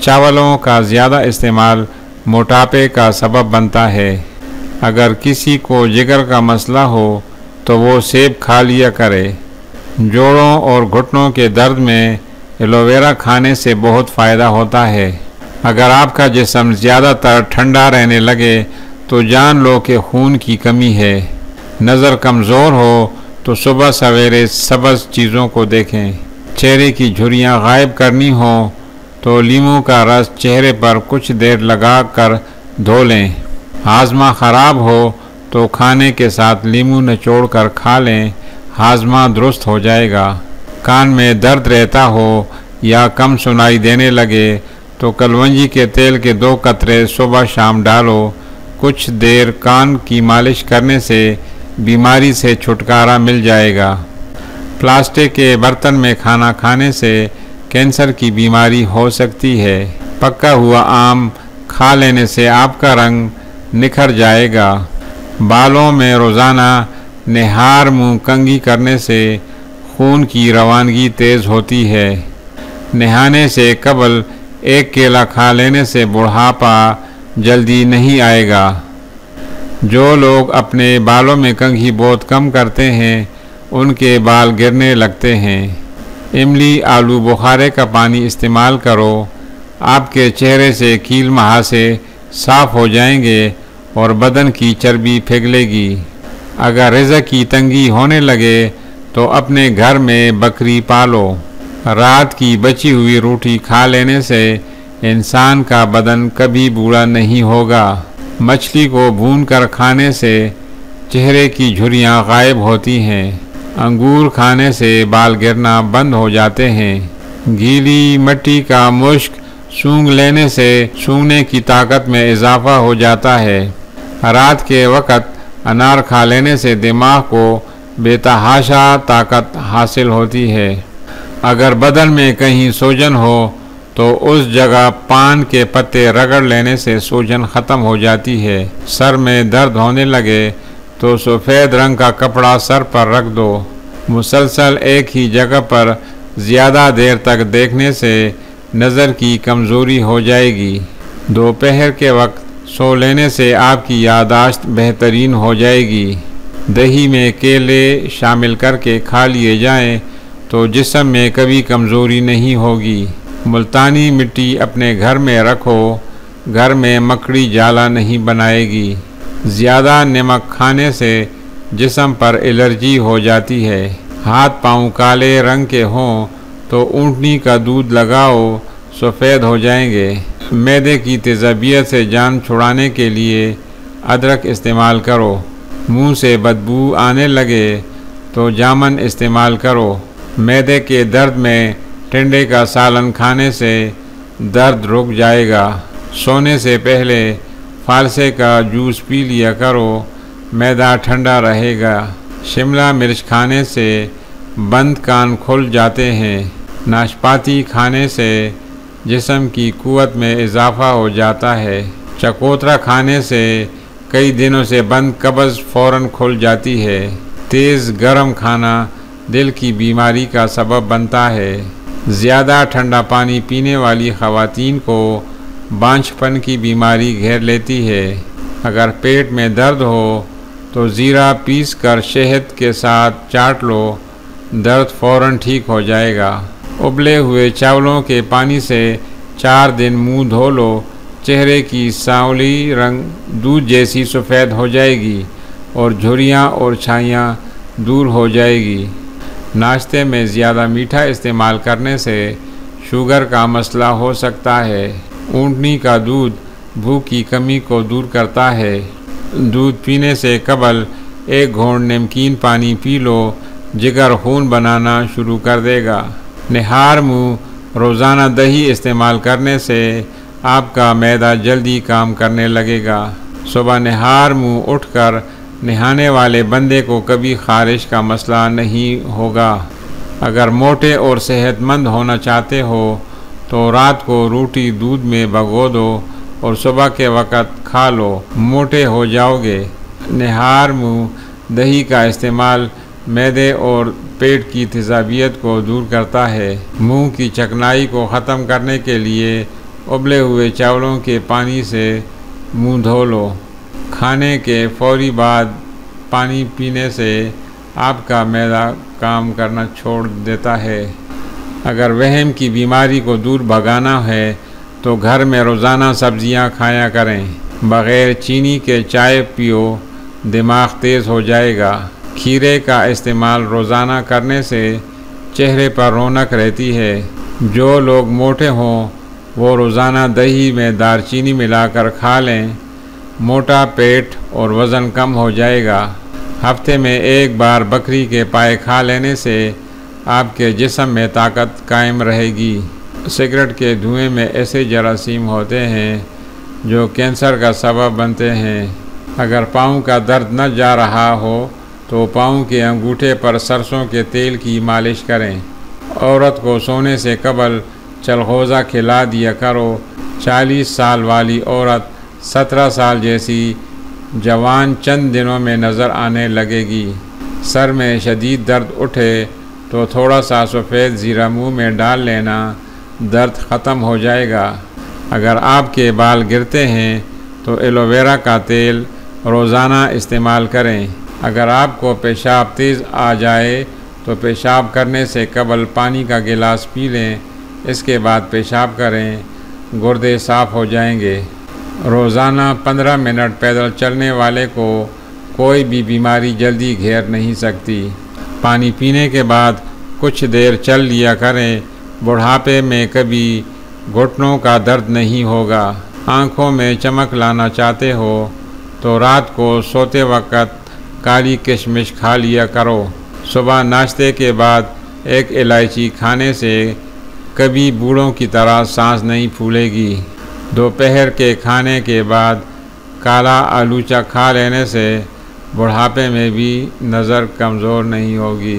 چاولوں کا زیادہ استعمال موٹاپے کا سبب بنتا ہے۔ اگر کسی کو جگر کا مسئلہ ہو تو وہ سیب کھا لیا کرے۔ جوڑوں اور گھٹنوں کے درد میں ایلو ویرا کھانے سے بہت فائدہ ہوتا ہے۔ اگر آپ کا جسم زیادہ تر ٹھنڈا رہنے لگے تو جان لو کہ خون کی کمی ہے۔ نظر کمزور ہو تو صبح سویرے سبز چیزوں کو دیکھیں۔ چہرے کی جھریاں غائب کرنی ہوں تو لیموں کا رس چہرے پر کچھ دیر لگا کر دھو لیں۔ ہاضمہ خراب ہو تو کھانے کے ساتھ لیموں نچوڑ کر کھا لیں، ہاضمہ درست ہو جائے گا۔ کان میں درد رہتا ہو یا کم سنائی دینے لگے تو کلونجی کے تیل کے 2 قطرے صبح شام ڈالو۔ کچھ دیر کان کی مالش کرنے سے بیماری سے چھٹکارا مل جائے گا۔ پلاسٹک کے برتن میں کھانا کھانے سے کینسر کی بیماری ہو سکتی ہے۔ پکا ہوا آم کھا لینے سے آپ کا رنگ نکھر جائے گا۔ بالوں میں روزانہ نہار منہ کنگھی کرنے سے خون کی روانگی تیز ہوتی ہے۔ نہانے سے قبل 1 کیلا کھا لینے سے بڑھاپا جلدی نہیں آئے گا۔ جو لوگ اپنے بالوں میں کنگھی بہت کم کرتے ہیں ان کے بال گرنے لگتے ہیں۔ املی آلو بخارے کا پانی استعمال کرو، آپ کے چہرے سے کیل مہاسے صاف ہو جائیں گے اور بدن کی چربی پگھلے گی۔ اگر رزق کی تنگی ہونے لگے تو اپنے گھر میں بکری پالو۔ رات کی بچی ہوئی روٹی کھا لینے سے انسان کا بدن کبھی بوڑھا نہیں ہوگا۔ مچھلی کو بھون کر کھانے سے چہرے کی جھریاں غائب ہوتی ہیں۔ انگور کھانے سے بال گرنا بند ہو جاتے ہیں۔ گیلی مٹی کا مشک سونگھ لینے سے سونگھنے کی طاقت میں اضافہ ہو جاتا ہے۔ رات کے وقت انار کھا لینے سے دماغ کو بے تحاشا طاقت حاصل ہوتی ہے۔ اگر بدن میں کہیں سوجن ہو تو اس جگہ پان کے پتے رگڑ لینے سے سوجن ختم ہو جاتی ہے۔ سر میں درد ہونے لگے تو سفید رنگ کا کپڑا سر پر رکھ دو۔ مسلسل ایک ہی جگہ پر زیادہ دیر تک دیکھنے سے نظر کی کمزوری ہو جائے گی۔ دوپہر کے وقت سو لینے سے آپ کی یادداشت بہترین ہو جائے گی۔ دہی میں کیلے شامل کر کے کھا لیے جائیں تو جسم میں کبھی کمزوری نہیں ہوگی۔ ملتانی مٹی اپنے گھر میں رکھو، گھر میں مکڑی جالا نہیں بنائے گی۔ زیادہ نمک کھانے سے جسم پر الرجی ہو جاتی ہے۔ ہاتھ پاؤں کالے رنگ کے ہوں تو اونٹنی کا دودھ لگاؤ، سفید ہو جائیں گے۔ معدے کی تیزابیت سے جان چھڑانے کے لیے ادرک استعمال کرو۔ منہ سے بدبو آنے لگے تو جامن استعمال کرو۔ معدے کے درد میں ٹنڈے کا سالن کھانے سے درد رک جائے گا۔ سونے سے پہلے فالسے کا جوس پی لیا کرو، معدہ ٹھنڈا رہے گا۔ شملہ مرچ کھانے سے بند کان کھل جاتے ہیں۔ ناشپاتی کھانے سے جسم کی قوت میں اضافہ ہو جاتا ہے۔ چکوترا کھانے سے کئی دنوں سے بند قبض فوراً کھل جاتی ہے۔ تیز گرم کھانا دل کی بیماری کا سبب بنتا ہے۔ زیادہ ٹھنڈا پانی پینے والی خواتین کو بانجھ پن کی بیماری گھیر لیتی ہے۔ اگر پیٹ میں درد ہو تو زیرہ پیس کر شہد کے ساتھ چاٹ لو، درد فوراً ٹھیک ہو جائے گا۔ ابلے ہوئے چاولوں کے پانی سے 4 دن منہ دھو لو، چہرے کی سانولی رنگ دودھ جیسی سفید ہو جائے گی اور جھریاں اور چھائیاں دور ہو جائے گی۔ ناشتے میں زیادہ میٹھا استعمال کرنے سے شوگر کا مسئلہ ہو سکتا ہے۔ اونٹنی کا دودھ بھوک کی کمی کو دور کرتا ہے۔ دودھ پینے سے قبل 1 گھونٹ نمکین پانی پی لو، جگر خون بنانا شروع کر دے گا۔ نہار منہ روزانہ دہی استعمال کرنے سے آپ کا معدہ جلدی کام کرنے لگے گا۔ صبح نہار منہ اٹھ کر نہانے والے بندے کو کبھی خارش کا مسئلہ نہیں ہوگا۔ اگر موٹے اور صحت مند ہونا چاہتے ہو تو رات کو روٹی دودھ میں بھگو دو اور صبح کے وقت کھا لو، موٹے ہو جاؤ گے۔ نہار منہ دہی کا استعمال معدے اور پیٹ کی تیزابیت کو دور کرتا ہے۔ منہ کی چکنائی کو ختم کرنے کے لیے ابلے ہوئے چاولوں کے پانی سے منہ دھو لو۔ کھانے کے فوری بعد پانی پینے سے آپ کا معدہ کام کرنا چھوڑ دیتا ہے۔ اگر وہم کی بیماری کو دور بھگانا ہے تو گھر میں روزانہ سبزیاں کھایا کریں۔ بغیر چینی کے چائے پیو، دماغ تیز ہو جائے گا۔ کھیرے کا استعمال روزانہ کرنے سے چہرے پر رونق رہتی ہے۔ جو لوگ موٹے ہوں وہ روزانہ دہی میں دار چینی ملا کر کھا لیں۔ موٹا پیٹ اور وزن کم ہو جائے گا۔ ہفتے میں ایک بار بکری کے پائے کھا لینے سے آپ کے جسم میں طاقت قائم رہے گی۔ سگریٹ کے دھوئیں میں ایسے جراثیم ہوتے ہیں جو کینسر کا سبب بنتے ہیں۔ اگر پاؤں کا درد نہ جا رہا ہو تو پاؤں کے انگوٹھے پر سرسوں کے تیل کی مالش کریں۔ عورت کو سونے سے قبل چلغوزہ کھلا دیا کرو۔ 40 سال والی عورت 17 سال جیسی جوان چند دنوں میں نظر آنے لگے گی۔ سر میں شدید درد اٹھے تو تھوڑا سا سفید زیرہ منہ میں ڈال لینا، درد ختم ہو جائے گا۔ اگر آپ کے بال گرتے ہیں تو ایلو ویرا کا تیل روزانہ استعمال کریں۔ اگر آپ کو پیشاب تیز آ جائے تو پیشاب کرنے سے قبل پانی کا گلاس پی لیں، اس کے بعد پیشاب کریں، گردے صاف ہو جائیں گے۔ روزانہ 15 منٹ پیدل چلنے والے کو کوئی بھی بیماری جلدی گھیر نہیں سکتی۔ پانی پینے کے بعد کچھ دیر چل لیا کریں، بڑھاپے میں کبھی گھٹنوں کا درد نہیں ہوگا۔ آنکھوں میں چمک لانا چاہتے ہو تو رات کو سوتے وقت کالی کشمش کھا لیا کرو۔ صبح ناشتے کے بعد ایک الائچی کھانے سے کبھی بوڑھوں کی طرح سانس نہیں پھولے گی۔ دوپہر کے کھانے کے بعد کالا آلوچا کھا لینے سے بڑھاپے میں بھی نظر کمزور نہیں ہوگی۔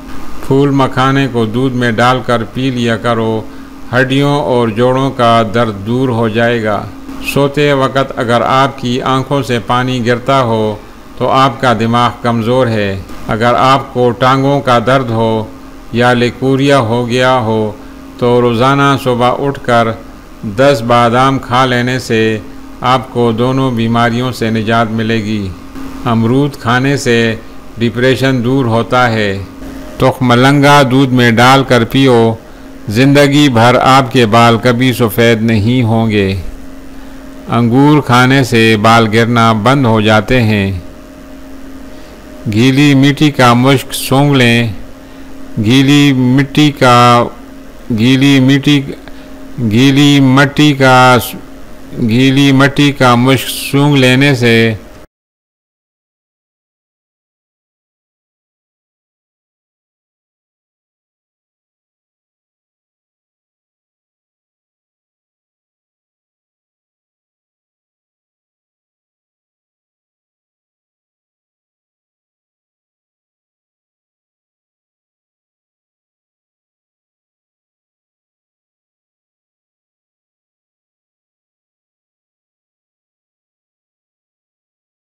پھول مکھانے کو دودھ میں ڈال کر پی لیا کرو، ہڈیوں اور جوڑوں کا درد دور ہو جائے گا۔ سوتے وقت اگر آپ کی آنکھوں سے پانی گرتا ہو تو آپ کا دماغ کمزور ہے۔ اگر آپ کو ٹانگوں کا درد ہو یا لیکوریا ہو گیا ہو تو روزانہ صبح اٹھ کر 10 بادام کھا لینے سے آپ کو دونوں بیماریوں سے نجات ملے گی۔ امرود کھانے سے ڈپریشن دور ہوتا ہے۔ تخم لنگا دودھ میں ڈال کر پیو، زندگی بھر آپ کے بال کبھی سفید نہیں ہوں گے۔ انگور کھانے سے بال گرنا بند ہو جاتے ہیں۔ گیلی مٹی کا مشک سونگھ لیں۔ گیلی مٹی کا مشک سونگھ لینے سے